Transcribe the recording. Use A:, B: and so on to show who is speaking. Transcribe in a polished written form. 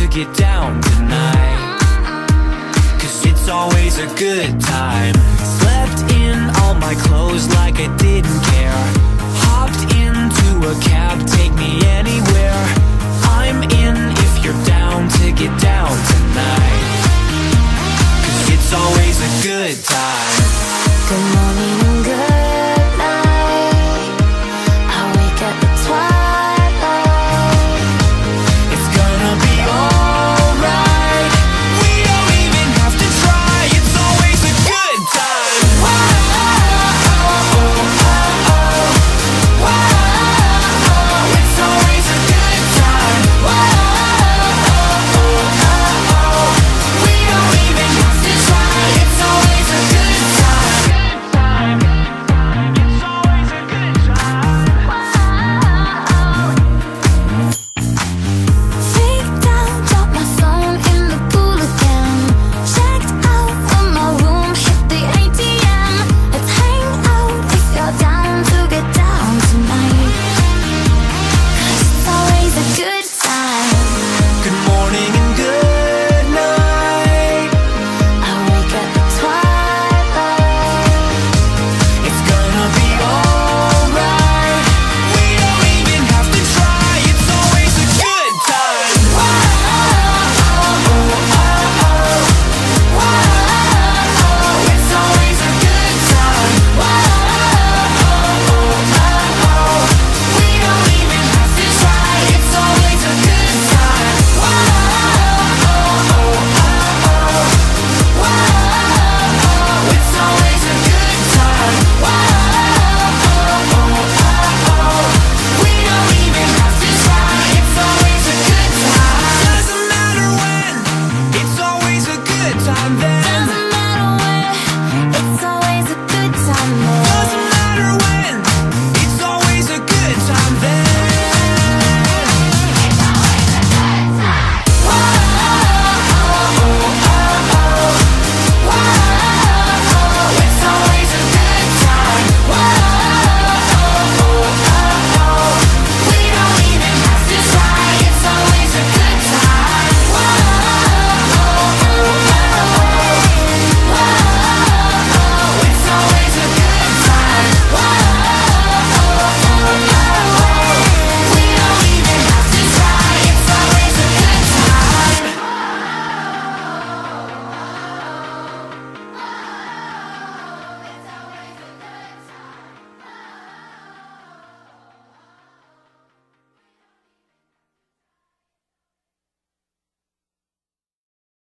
A: get down tonight, 'cause it's always a good time. Slept in all my clothes like I didn't care. Hopped into a cab, take me anywhere. I'm in if you're down to get down tonight, 'cause it's always a good time.
B: Good morning.